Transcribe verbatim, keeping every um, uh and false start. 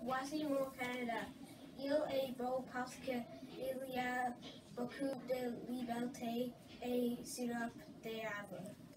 Voici mon Canada. Il est beau parce qu'il y a beaucoup de liberté et sur des arbres.